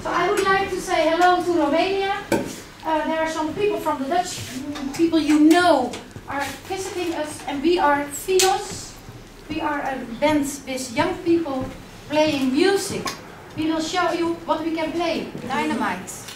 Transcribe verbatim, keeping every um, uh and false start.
So I would like to say hello to Romania. Uh, there are some people from the Dutch people you know are visiting us, and we are ViJoS. We are a band with young people playing music. We will show you what we can play. Dynamite.